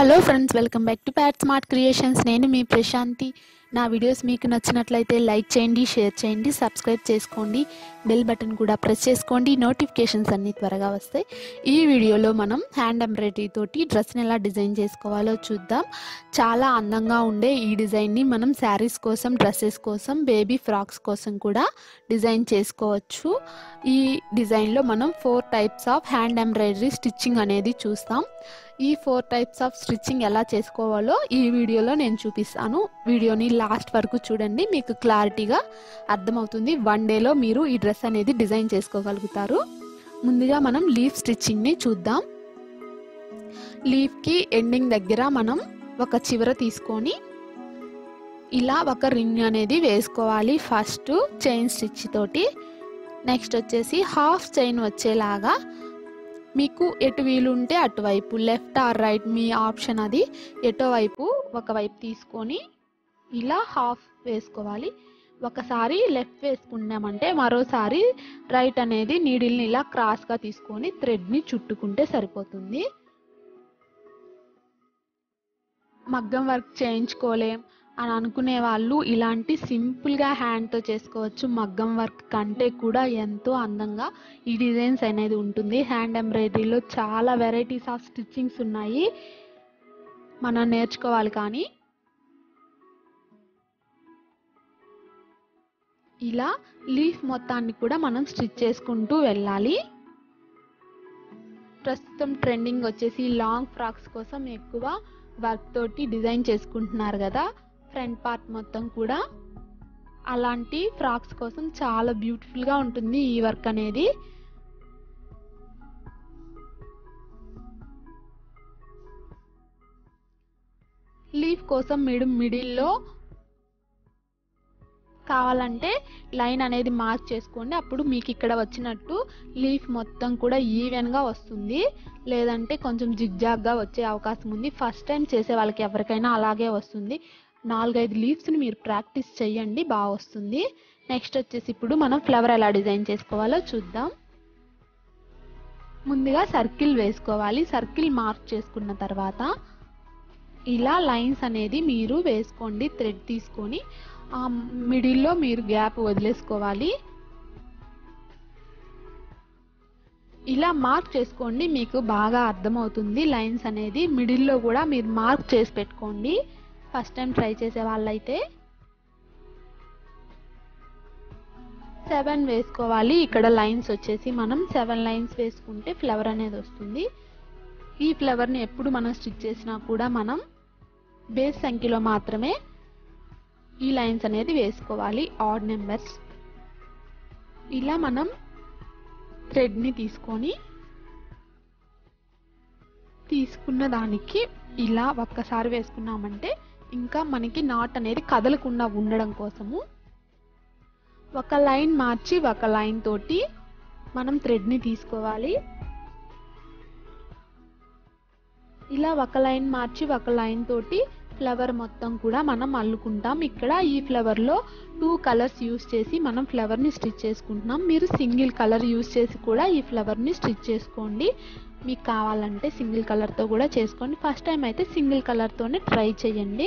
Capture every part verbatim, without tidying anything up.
Hello friends, welcome back to Pat smart creations. నేను మీ ప్రశాంతి. నా వీడియోస్ మీకు నచ్చినట్లయితే లైక్ చేయండి, షేర్ చేయండి, సబ్స్క్రైబ్ చేసుకోండి, బెల్ బటన్ కూడా ప్రెస్ చేసుకోండి. నోటిఫికేషన్స్ అన్నీ త్వరగా వస్తాయి. ఈ వీడియోలో మనం హ్యాండ్ ఎంబ్రాయిడరీ తోటి డ్రెస్ని ఎలా డిజైన్ చేసుకోవాలో చూద్దాం. చాలా అందంగా ఉండే ఈ డిజైన్ని మనం శారీస్ కోసం, డ్రెస్సెస్ కోసం, బేబీ ఫ్రాక్స్ కోసం కూడా డిజైన్ చేసుకోవచ్చు. ఈ డిజైన్లో మనం four types of hand embroidery stitching అనేది చూస్తాం. ఈ ఫోర్ టైప్స్ ఆఫ్ స్టిచ్చింగ్ ఎలా చేసుకోవాలో ఈ వీడియోలో నేను చూపిస్తాను. వీడియోని లాస్ట్ వరకు చూడండి, మీకు క్లారిటీగా అర్థమవుతుంది. వన్ డేలో మీరు ఈ డ్రెస్ అనేది డిజైన్ చేసుకోగలుగుతారు. ముందుగా మనం లీఫ్ స్టిచ్చింగ్ని చూద్దాం. లీఫ్కి ఎండింగ్ దగ్గర మనం ఒక చివర తీసుకొని ఇలా ఒక రింగ్ అనేది వేసుకోవాలి. ఫస్ట్ చైన్ స్టిచ్ తోటి, నెక్స్ట్ వచ్చేసి హాఫ్ చైన్ వచ్చేలాగా మీకు ఎటు వీలు ఉంటే అటువైపు, లెఫ్ట్ ఆర్ రైట్ మీ ఆప్షన్, అది ఎటో వైపు ఒకవైపు తీసుకొని ఇలా హాఫ్ వేసుకోవాలి. ఒకసారి లెఫ్ట్ వేసుకున్నామంటే మరోసారి రైట్ అనేది నీడిల్ని ఇలా క్రాస్గా తీసుకొని థ్రెడ్ని చుట్టుకుంటే సరిపోతుంది. మగ్గం వర్క్ చేయించుకోలేం అని అనుకునే వాళ్ళు ఇలాంటి సింపుల్గా హ్యాండ్తో చేసుకోవచ్చు. మగ్గం వర్క్ కంటే కూడా ఎంతో అందంగా ఈ డిజైన్స్ అనేది ఉంటుంది. హ్యాండ్ ఎంబ్రాయిడరీలో చాలా వెరైటీస్ ఆఫ్ స్టిచ్చింగ్స్ ఉన్నాయి, మనం నేర్చుకోవాలి. కానీ ఇలా లీఫ్ మొత్తాన్ని కూడా మనం స్టిచ్ చేసుకుంటూ వెళ్ళాలి. ప్రస్తుతం ట్రెండింగ్ వచ్చేసి లాంగ్ ఫ్రాక్స్ కోసం ఎక్కువ వర్క్ తోటి డిజైన్ చేసుకుంటున్నారు కదా, ఫ్రంట్ పార్ట్ మొత్తం కూడా. అలాంటి ఫ్రాక్స్ కోసం చాలా బ్యూటిఫుల్గా ఉంటుంది ఈ వర్క్ అనేది. లీఫ్ కోసం మీరు మిడిల్లో కావాలంటే లైన్ అనేది మార్క్ చేసుకోండి. అప్పుడు మీకు ఇక్కడ వచ్చినట్టు లీఫ్ మొత్తం కూడా ఈవెన్గా వస్తుంది. లేదంటే కొంచెం జిగ్జాగ్గా వచ్చే అవకాశం ఉంది. ఫస్ట్ టైం చేసే వాళ్ళకి ఎవరికైనా అలాగే వస్తుంది. నాలుగైదు లీవ్స్ని మీరు ప్రాక్టీస్ చేయండి, బాగా వస్తుంది. నెక్స్ట్ వచ్చేసి ఇప్పుడు మనం ఫ్లవర్ ఎలా డిజైన్ చేసుకోవాలో చూద్దాం. ముందుగా సర్కిల్ వేసుకోవాలి. సర్కిల్ మార్క్ చేసుకున్న తర్వాత ఇలా లైన్స్ అనేది మీరు వేసుకోండి. థ్రెడ్ తీసుకొని ఆ మిడిల్లో మీరు గ్యాప్ వదిలేసుకోవాలి. ఇలా మార్క్ చేసుకోండి, మీకు బాగా అర్థమవుతుంది. లైన్స్ అనేది మిడిల్లో కూడా మీరు మార్క్ చేసి పెట్టుకోండి. ఫస్ట్ టైం ట్రై చేసే వాళ్ళైతే సెవెన్ వేసుకోవాలి. ఇక్కడ లైన్స్ వచ్చేసి మనం సెవెన్ లైన్స్ వేసుకుంటే ఫ్లవర్ అనేది వస్తుంది. ఈ ఫ్లవర్ని ఎప్పుడు మనం స్టిచ్ చేసినా కూడా మనం బేస్ సంఖ్యలో మాత్రమే ఈ లైన్స్ అనేది వేసుకోవాలి, ఆడ్ నెంబర్స్. ఇలా మనం థ్రెడ్ని తీసుకొని తీసుకున్న దానికి ఇలా ఒక్కసారి వేసుకున్నామంటే ఇంకా మనకి నాట్ అనేది కదలకుండా ఉండడం కోసము ఒక లైన్ మార్చి ఒక లైన్ తోటి మనం థ్రెడ్ని తీసుకోవాలి. ఇలా ఒక లైన్ మార్చి ఒక లైన్ తోటి ఫ్లవర్ మొత్తం కూడా మనం అల్లుకుంటాం. ఇక్కడ ఈ ఫ్లవర్లో టూ కలర్స్ యూస్ చేసి మనం ఫ్లవర్ని స్టిచ్ చేసుకుంటున్నాం. మీరు సింగిల్ కలర్ యూస్ చేసి కూడా ఈ ఫ్లవర్ని స్టిచ్ చేసుకోండి. మీకు కావాలంటే సింగిల్ కలర్తో కూడా చేసుకోండి. ఫస్ట్ టైం అయితే సింగిల్ కలర్తోనే ట్రై చేయండి.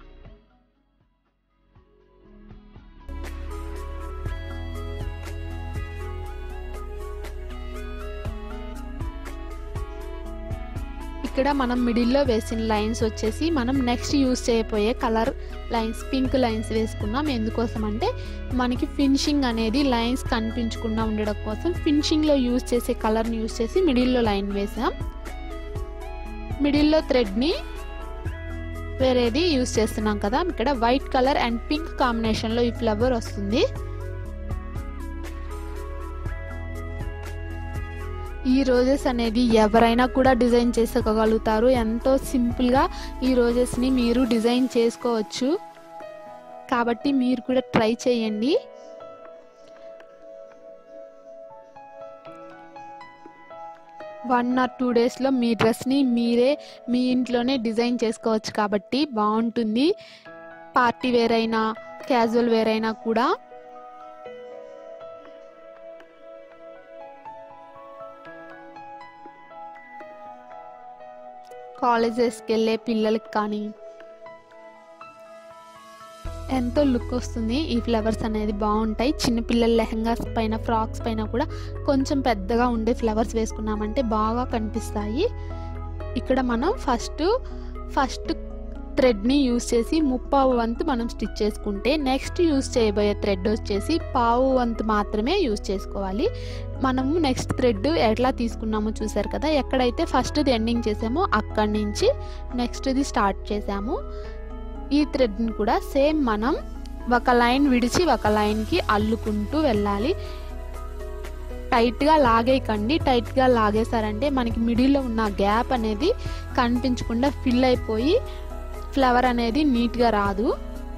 ఇక్కడ మనం మిడిల్లో వేసిన లైన్స్ వచ్చేసి మనం నెక్స్ట్ యూస్ చేయబోయే కలర్ లైన్స్, పింక్ లైన్స్ వేసుకున్నాం. ఎందుకోసం అంటే మనకి ఫినిషింగ్ అనేది లైన్స్ కనిపించకుండా ఉండడం కోసం ఫినిషింగ్లో యూస్ చేసే కలర్ని యూస్ చేసి మిడిల్లో లైన్ వేసాం. మిడిల్లో థ్రెడ్ని వేరేది యూస్ చేస్తున్నాం కదా. ఇక్కడ వైట్ కలర్ అండ్ పింక్ కాంబినేషన్లో ఈ ఫ్లవర్ వస్తుంది. ఈ రోజెస్ అనేది ఎవరైనా కూడా డిజైన్ చేసుకోగలుగుతారు. ఎంతో సింపుల్గా ఈ రోజెస్ని మీరు డిజైన్ చేసుకోవచ్చు. కాబట్టి మీరు కూడా ట్రై చేయండి. వన్ ఆర్ టూ డేస్లో మీ డ్రెస్ని మీరే మీ ఇంట్లోనే డిజైన్ చేసుకోవచ్చు. కాబట్టి బాగుంటుంది. పార్టీ వేర్ అయినా క్యాజువల్ వేర్ అయినా కూడా. కాలేజెస్కి వెళ్ళే పిల్లలకి కానీ ఎంతో లుక్ వస్తుంది. ఈ ఫ్లవర్స్ అనేది బాగుంటాయి. చిన్నపిల్లల లెహంగాస్ పైన, ఫ్రాక్స్ పైన కూడా కొంచెం పెద్దగా ఉండే ఫ్లవర్స్ వేసుకున్నామంటే బాగా కనిపిస్తాయి. ఇక్కడ మనం ఫస్ట్ ఫస్ట్ థ్రెడ్ని యూజ్ చేసి ముప్పావు వంతు మనం స్టిచ్ చేసుకుంటే, నెక్స్ట్ యూజ్ చేయబోయే థ్రెడ్ వచ్చేసి పావు వంతు మాత్రమే యూజ్ చేసుకోవాలి. మనము నెక్స్ట్ థ్రెడ్ ఎట్లా తీసుకున్నామో చూసారు కదా, ఎక్కడైతే ఫస్ట్ది ఎండింగ్ చేసామో అక్కడి నుంచి నెక్స్ట్ది స్టార్ట్ చేసాము. ఈ థ్రెడ్ని కూడా సేమ్ మనం ఒక లైన్ విడిచి ఒక లైన్కి అల్లుకుంటూ వెళ్ళాలి. టైట్గా లాగేయకండి. టైట్గా లాగేసారంటే మనకి మిడిల్లో ఉన్న గ్యాప్ అనేది కనిపించకుండా ఫిల్ అయిపోయి ఫ్లవర్ అనేది నీట్గా రాదు.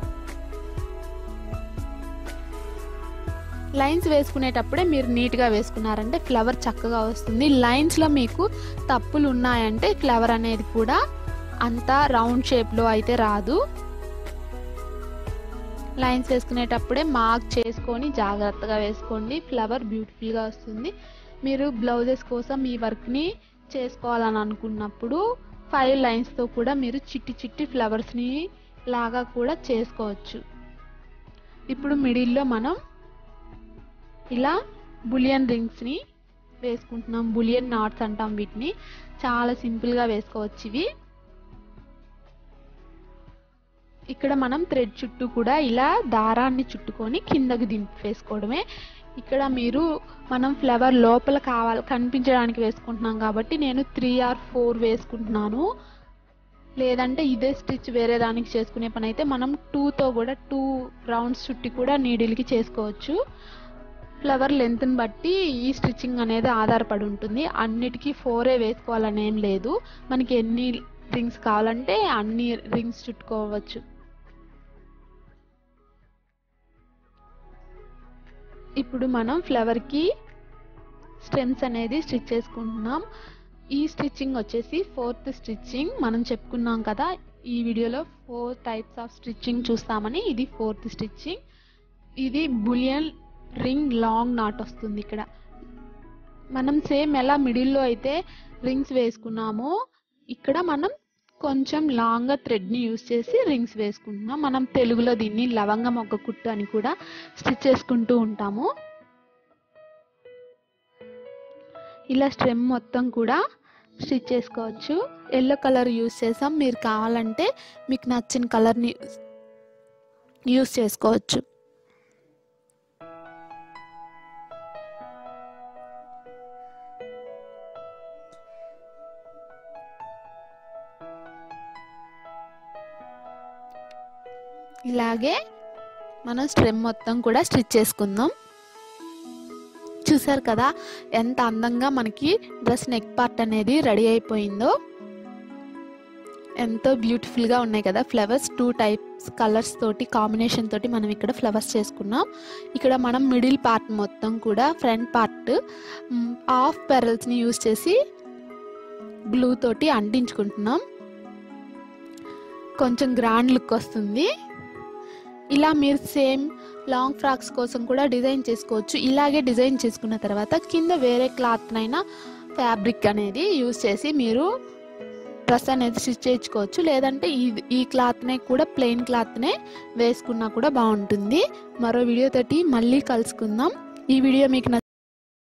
లైన్స్ వేసుకునేటప్పుడే మీరు నీట్గా వేసుకున్నారంటే ఫ్లవర్ చక్కగా వస్తుంది. లైన్స్లో మీకు తప్పులు ఉన్నాయంటే ఫ్లవర్ అనేది కూడా అంత రౌండ్ షేప్లో అయితే రాదు. లైన్స్ వేసుకునేటప్పుడే మార్క్ చేసుకొని జాగ్రత్తగా వేసుకోండి. ఫ్లవర్ బ్యూటిఫుల్గా వస్తుంది. మీరు బ్లౌజెస్ కోసం ఈ వర్క్ని చేసుకోవాలని అనుకున్నప్పుడు ఫైవ్ లైన్స్తో కూడా మీరు చిట్టి చిట్టి ఫ్లవర్స్ని లాగా కూడా చేసుకోవచ్చు. ఇప్పుడు మిడిల్లో మనం ఇలా బులియన్ రింగ్స్ని వేసుకుంటున్నాం. బులియన్ నాట్స్ అంటాం వీటిని. చాలా సింపుల్గా వేసుకోవచ్చు ఇవి. ఇక్కడ మనం థ్రెడ్ చుట్టూ కూడా ఇలా దారాన్ని చుట్టుకొని కిందకి దింపి వేసుకోవడమే. ఇక్కడ మీరు మనం ఫ్లవర్ లోపల కావాలి కనిపించడానికి వేసుకుంటున్నాం కాబట్టి నేను త్రీ ఆర్ ఫోర్ వేసుకుంటున్నాను. లేదంటే ఇదే స్టిచ్ వేరే దానికి చేసుకునే పని అయితే మనం టూతో కూడా టూ రౌండ్స్ చుట్టి కూడా నీడిల్కి చేసుకోవచ్చు. ఫ్లవర్ లెంత్ని బట్టి ఈ స్టిచ్చింగ్ అనేది ఆధారపడి ఉంటుంది. అన్నిటికీ ఫోరే వేసుకోవాలని ఏం లేదు. మనకి ఎన్ని రింగ్స్ కావాలంటే అన్ని రింగ్స్ చుట్టుకోవచ్చు. ఇప్పుడు మనం ఫ్లవర్కి స్టెమ్స్ అనేది స్టిచ్ చేసుకుంటున్నాం. ఈ స్టిచ్చింగ్ వచ్చేసి ఫోర్త్ స్టిచ్చింగ్. మనం చెప్పుకున్నాం కదా ఈ వీడియోలో ఫోర్ టైప్స్ ఆఫ్ స్టిచ్చింగ్ చూస్తామని. ఇది ఫోర్త్ స్టిచ్చింగ్. ఇది బులియన్ రింగ్ లాంగ్ నాట్ వస్తుంది. ఇక్కడ మనం సేమ్ ఎలా మిడిల్లో అయితే రింగ్స్ వేసుకున్నామో ఇక్కడ మనం కొంచెం లాంగ్గా థ్రెడ్ని యూజ్ చేసి రింగ్స్ వేసుకుంటున్నాం. మనం తెలుగులో దీన్ని లవంగ మొగ్గ కుట్టు అని కూడా స్టిచ్ చేసుకుంటూ ఉంటాము. ఇలా స్టెమ్ మొత్తం కూడా స్టిచ్ చేసుకోవచ్చు. ఎల్లో కలర్ యూజ్ చేసాం. మీరు కావాలంటే మీకు నచ్చిన కలర్ని యూజ్ చేసుకోవచ్చు. ఇలాగే మనం స్టెమ్ మొత్తం కూడా స్టిచ్ చేసుకుందాం. చూసారు కదా ఎంత అందంగా మనకి డ్రెస్ నెక్ పార్ట్ అనేది రెడీ అయిపోయిందో. ఎంతో బ్యూటిఫుల్గా ఉన్నాయి కదా ఫ్లవర్స్. టూ టైప్స్ కలర్స్ తోటి కాంబినేషన్ తోటి మనం ఇక్కడ ఫ్లవర్స్ చేసుకున్నాం. ఇక్కడ మనం మిడిల్ పార్ట్ మొత్తం కూడా ఫ్రంట్ పార్ట్ హాఫ్ పెరల్స్ని యూజ్ చేసి గ్లూ తోటి అంటించుకుంటున్నాం. కొంచెం గ్రాండ్ లుక్ వస్తుంది. ఇలా మీరు సేమ్ లాంగ్ ఫ్రాక్స్ కోసం కూడా డిజైన్ చేసుకోవచ్చు. ఇలాగే డిజైన్ చేసుకున్న తర్వాత కింద వేరే క్లాత్నైనా ఫ్యాబ్రిక్ అనేది యూజ్ చేసి మీరు డ్రెస్ అనేది స్టిచ్ చేయించుకోవచ్చు. లేదంటే ఈ ఈ క్లాత్నే కూడా ప్లెయిన్ క్లాత్నే వేసుకున్నా కూడా బాగుంటుంది. మరో వీడియో తోటి మళ్ళీ కలుసుకుందాం. ఈ వీడియో మీకు